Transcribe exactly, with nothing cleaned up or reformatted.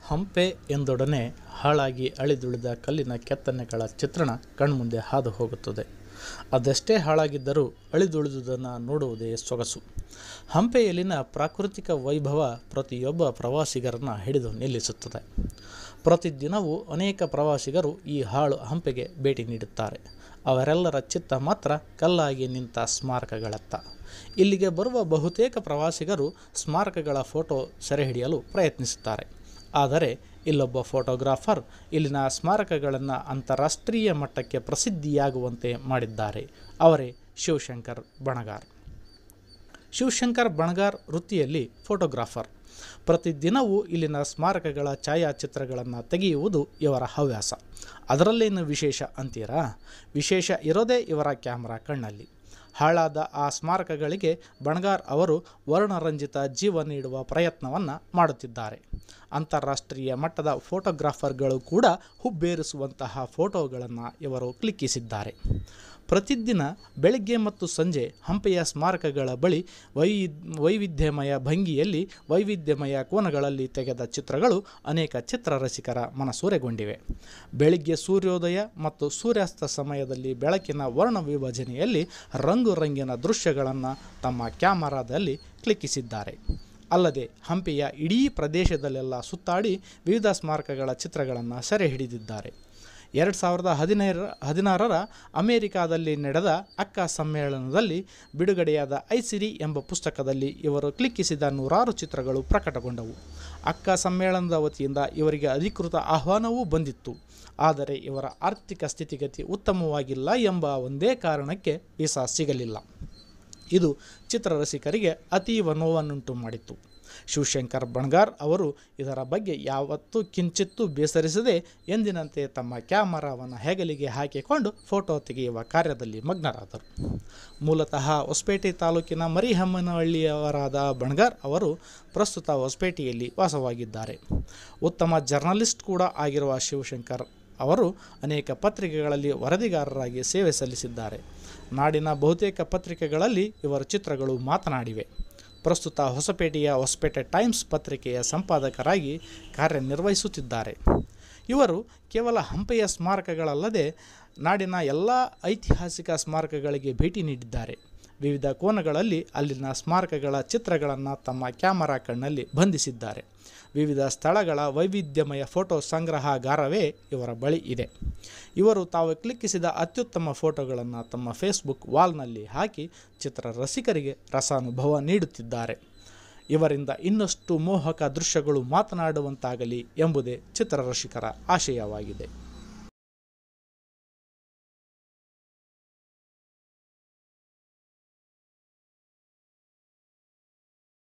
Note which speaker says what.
Speaker 1: ಹಂಪೆ ಎಂದೊಡನೆ ಹಾಳಾಗಿ ಅಳಿದುಳಿದ ಕಲ್ಲಿನ ಕೆತ್ತನೆಗಳ ಚಿತ್ರಣ ಕಣ್ಮುಂದೆ ಹಾದು ಹೋಗುತ್ತದೆ. ಅದೆಷ್ಟೇ ಹಾಳಾಗಿದ್ದರೂ ಅಳಿದುಳಿದುದನ್ನು ನೋಡುವುದೇ ಸೊಗಸು. ಹಂಪೆಯಲ್ಲಿನ ಪ್ರಾಕೃತಿಕ ವೈಭವ ಪ್ರತಿಯೊಬ್ಬ ಪ್ರವಾಸಿಗರನ್ನು ಹಿಡಿದು ನಿಲ್ಲಿಸುತ್ತದೆ. ಪ್ರತಿದಿನವೂ ಅನೇಕ ಪ್ರವಾಸಿಗರು ಈ ಹಾಳು ಹಂಪೆಗೆ ಭೇಟಿ ನೀಡುತ್ತಾರೆ. ಅವರೆಲ್ಲರ ಚಿತ್ತ ಮಾತ್ರ ಕಲ್ಲಾಗಿ ನಿಂತ ಸ್ಮಾರಕಗಳತ್ತ. ಇಲ್ಲಿಗೆ ಬರುವ ಬಹುತೇಕ ಪ್ರವಾಸಿಗರು ಸ್ಮಾರಕಗಳ ಫೋಟೋ ಸೆರೆಹಿಡಿಯಲು ಪ್ರಯತ್ನಿಸುತ್ತಾರೆ. ಆದರೆ ಇಲ್ಲೊಬ್ಬ ಫೋಟೋಗ್ರಾಫರ್ ಇಲ್ಲಿನ ಸ್ಮಾರಕಗಳನ್ನು ಅಂತಾರಾಷ್ಟ್ರೀಯ ಮಟ್ಟಕ್ಕೆ ಪ್ರಸಿದ್ಧಿಯಾಗುವಂತೆ ಮಾಡಿದ್ದಾರೆ. ಅವರೇ ಶಿವಶಂಕರ್ ಬಣಗಾರ್. ಶಿವಶಂಕರ್ ಬಣಗಾರ್ ವೃತ್ತಿಯಲ್ಲಿ ಫೋಟೋಗ್ರಾಫರ್. ಪ್ರತಿದಿನವೂ ಇಲ್ಲಿನ ಸ್ಮಾರಕಗಳ ಛಾಯಾಚಿತ್ರಗಳನ್ನು ತೆಗೆಯುವುದು ಇವರ ಹವ್ಯಾಸ. ಅದರಲ್ಲೇನು ವಿಶೇಷ ಅಂತೀರಾ? ವಿಶೇಷ ಇರೋದೇ ಇವರ ಕ್ಯಾಮ್ರಾ ಕಣ್ಣಲ್ಲಿ. ಹಾಳಾದ ಆ ಸ್ಮಾರಕಗಳಿಗೆ ಬಣಗಾರ್ ಅವರು ವರ್ಣರಂಜಿತ ಜೀವ ನೀಡುವ ಪ್ರಯತ್ನವನ್ನು ಮಾಡುತ್ತಿದ್ದಾರೆ. ಅಂತಾರಾಷ್ಟ್ರೀಯ ಮಟ್ಟದ ಫೋಟೋಗ್ರಾಫರ್ಗಳು ಕೂಡ ಹುಬ್ಬೇರಿಸುವಂತಹ ಫೋಟೋಗಳನ್ನು ಇವರು ಕ್ಲಿಕ್ಕಿಸಿದ್ದಾರೆ. ಪ್ರತಿದಿನ ಬೆಳಗ್ಗೆ ಮತ್ತು ಸಂಜೆ ಹಂಪೆಯ ಸ್ಮಾರಕಗಳ ಬಳಿ ವೈ ವೈವಿಧ್ಯಮಯ ಭಂಗಿಯಲ್ಲಿ ವೈವಿಧ್ಯಮಯ ಕೋನಗಳಲ್ಲಿ ತೆಗೆದ ಚಿತ್ರಗಳು ಅನೇಕ ಚಿತ್ರರಸಿಕರ ಮನಸೂರೆಗೊಂಡಿವೆ. ಬೆಳಿಗ್ಗೆ ಸೂರ್ಯೋದಯ ಮತ್ತು ಸೂರ್ಯಾಸ್ತ ಸಮಯದಲ್ಲಿ ಬೆಳಕಿನ ವರ್ಣ ವಿಭಜನೆಯಲ್ಲಿ ರಂಗು ರಂಗಿನ ದೃಶ್ಯಗಳನ್ನು ತಮ್ಮ ಕ್ಯಾಮರಾದಲ್ಲಿ ಕ್ಲಿಕ್ಕಿಸಿದ್ದಾರೆ. ಅಲ್ಲದೆ ಹಂಪೆಯ ಇಡೀ ಪ್ರದೇಶದಲ್ಲೆಲ್ಲ ಸುತ್ತಾಡಿ ವಿವಿಧ ಸ್ಮಾರಕಗಳ ಚಿತ್ರಗಳನ್ನು ಸೆರೆ ಹಿಡಿದಿದ್ದಾರೆ. ಎರಡು ಸಾವಿರದ ಹದಿನೈದರ ಹದಿನಾರರ ಅಮೆರಿಕಾದಲ್ಲಿ ನಡೆದ ಅಕ್ಕ ಸಮ್ಮೇಳನದಲ್ಲಿ ಬಿಡುಗಡೆಯಾದ ಐಸಿರಿ ಎಂಬ ಪುಸ್ತಕದಲ್ಲಿ ಇವರು ಕ್ಲಿಕ್ಕಿಸಿದ ನೂರಾರು ಚಿತ್ರಗಳು ಪ್ರಕಟಗೊಂಡವು. ಅಕ್ಕ ಸಮ್ಮೇಳನದ ವತಿಯಿಂದ ಇವರಿಗೆ ಅಧಿಕೃತ ಆಹ್ವಾನವೂ ಬಂದಿತ್ತು. ಆದರೆ ಇವರ ಆರ್ಥಿಕ ಸ್ಥಿತಿಗತಿ ಉತ್ತಮವಾಗಿಲ್ಲ ಎಂಬ ಒಂದೇ ಕಾರಣಕ್ಕೆ ವೀಸಾ ಸಿಗಲಿಲ್ಲ. ಇದು ಚಿತ್ರರಸಿಕರಿಗೆ ಅತೀವ ನೋವನ್ನುಂಟು ಮಾಡಿತ್ತು. ಶಿವಶಂಕರ್ ಬಣಗಾರ್ ಅವರು ಇದರ ಬಗ್ಗೆ ಯಾವತ್ತೂ ಕಿಂಚಿತ್ತೂ ಬೇಸರಿಸದೆ ಎಂದಿನಂತೆ ತಮ್ಮ ಕ್ಯಾಮರಾವನ್ನು ಹೆಗಲಿಗೆ ಹಾಕಿಕೊಂಡು ಫೋಟೋ ತೆಗೆಯುವ ಕಾರ್ಯದಲ್ಲಿ ಮಗ್ನರಾದರು. ಮೂಲತಃ ಹೊಸಪೇಟೆ ತಾಲೂಕಿನ ಮರಿಹಮ್ಮನಹಳ್ಳಿಯವರಾದ ಬಣಗಾರ್ ಅವರು ಪ್ರಸ್ತುತ ಹೊಸಪೇಟೆಯಲ್ಲಿ ವಾಸವಾಗಿದ್ದಾರೆ. ಉತ್ತಮ ಜರ್ನಲಿಸ್ಟ್ ಕೂಡ ಆಗಿರುವ ಶಿವಶಂಕರ್ ಅವರು ಅನೇಕ ಪತ್ರಿಕೆಗಳಲ್ಲಿ ವರದಿಗಾರರಾಗಿ ಸೇವೆ ಸಲ್ಲಿಸಿದ್ದಾರೆ. ನಾಡಿನ ಬಹುತೇಕ ಪತ್ರಿಕೆಗಳಲ್ಲಿ ಇವರ ಚಿತ್ರಗಳು ಮಾತನಾಡಿವೆ. ಪ್ರಸ್ತುತ ಹೊಸಪೇಟೆಯ ಹೊಸಪೇಟೆ ಟೈಮ್ಸ್ ಪತ್ರಿಕೆಯ ಸಂಪಾದಕರಾಗಿ ಕಾರ್ಯನಿರ್ವಹಿಸುತ್ತಿದ್ದಾರೆ. ಇವರು ಕೇವಲ ಹಂಪೆಯ ಸ್ಮಾರಕಗಳಲ್ಲದೆ ನಾಡಿನ ಎಲ್ಲ ಐತಿಹಾಸಿಕ ಸ್ಮಾರಕಗಳಿಗೆ ಭೇಟಿ ನೀಡಿದ್ದಾರೆ. ವಿವಿಧ ಕೋನಗಳಲ್ಲಿ ಅಲ್ಲಿನ ಸ್ಮಾರಕಗಳ ಚಿತ್ರಗಳನ್ನು ತಮ್ಮ ಕ್ಯಾಮರಾ ಕಣ್ಣಲ್ಲಿ ಬಂಧಿಸಿದ್ದಾರೆ. ವಿವಿಧ ಸ್ಥಳಗಳ ವೈವಿಧ್ಯಮಯ ಫೋಟೋ ಸಂಗ್ರಹಗಾರವೇ ಇವರ ಬಳಿ ಇದೆ. ಇವರು ತಾವು ಕ್ಲಿಕ್ಕಿಸಿದ ಅತ್ಯುತ್ತಮ ಫೋಟೋಗಳನ್ನು ತಮ್ಮ ಫೇಸ್ಬುಕ್ ವಾಲ್ನಲ್ಲಿ ಹಾಕಿ ಚಿತ್ರರಸಿಕರಿಗೆ ರಸಾನುಭವ ನೀಡುತ್ತಿದ್ದಾರೆ. ಇವರಿಂದ ಇನ್ನಷ್ಟು ಮೋಹಕ ದೃಶ್ಯಗಳು ಮಾತನಾಡುವಂತಾಗಲಿ ಎಂಬುದೇ ಚಿತ್ರರಸಿಕರ ಆಶಯವಾಗಿದೆ.